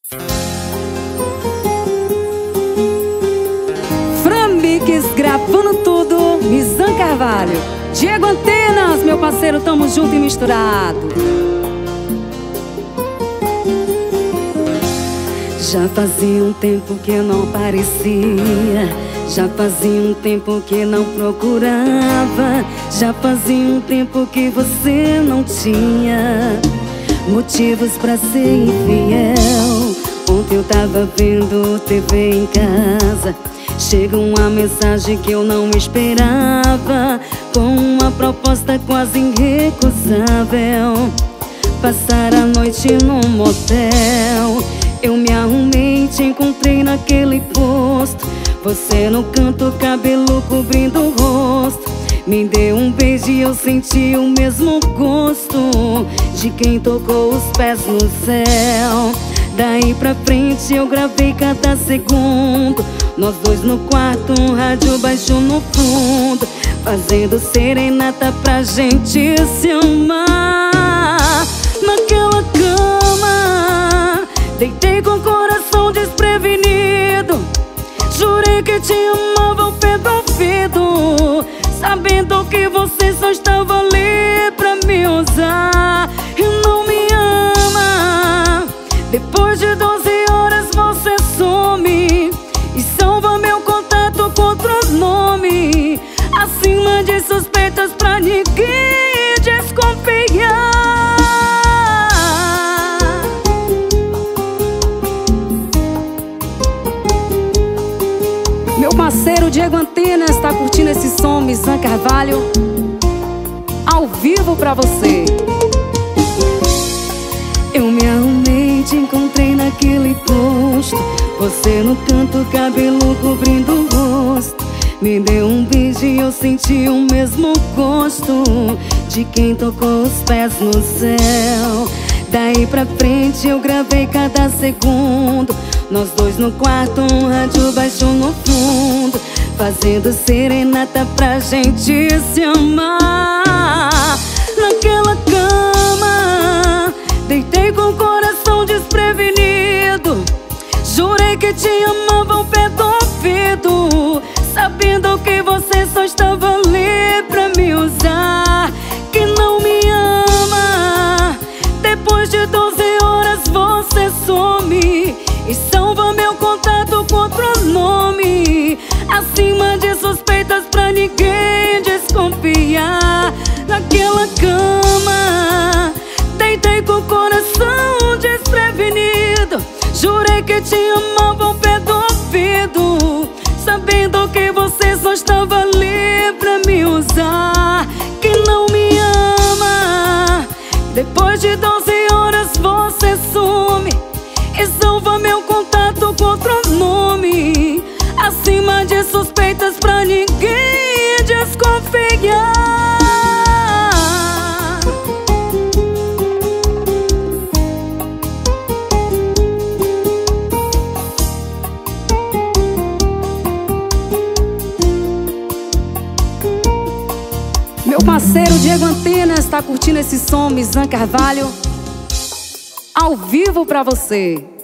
Framix gravando tudo, Mizan Carvalho. Diego Antenas, meu parceiro, tamo junto e misturado. Já fazia um tempo que eu não aparecia, já fazia um tempo que não procurava, já fazia um tempo que você não tinha motivos pra ser infiel. Ontem eu tava vendo TV em casa, chega uma mensagem que eu não esperava, com uma proposta quase irrecusável: passar a noite num motel. Eu me arrumei e te encontrei naquele posto, você no canto, cabelo cobrindo o rosto. Me deu um beijo e eu senti o mesmo gosto de quem tocou os pés no céu. Daí pra frente eu gravei cada segundo, nós dois no quarto, um rádio baixo no fundo, fazendo serenata pra gente se amar. Naquela cama, deitei com o coração desprevenido, jurei que te amava ao pé do ouvido, sabendo que você só estava ali pra me usar e não me ama. Depois de 12 horas você some e salva meu contato com outro nome, acima de suspeitas pra ninguém desconfiar. Meu parceiro Diego Antenas tá curtindo esse som, Mizan Carvalho, ao vivo pra você. Eu me arrumei e te encontrei naquele posto, você no canto, cabelo cobrindo o rosto. Me deu um beijo e eu senti o mesmo gosto de quem tocou os pés no céu. Daí pra frente eu gravei cada segundo, nós dois no quarto, um rádio baixo no fundo, fazendo serenata pra gente se amar. Naquela cama, deitei com o coração desprevenido, jurei que te amava ao pé do ouvido, sabendo que você só estava ali pra me usar, que não me ama. Depois de 12 horas você some e salva meu contato com outro nome, acima de suspeitas pra ninguém desconfiar. Naquela cama, deitei com o coração desprevenido, jurei que te amava ao pé do ouvido, sabendo que você só estava ali pra me usar, que não me ama. Depois de 12 horas você some e salva meu contato com outro nome, acima de suspeitas pra ninguém desconfiar. Meu parceiro Diego Antenas tá curtindo esse som, Mizan Carvalho, ao vivo pra você.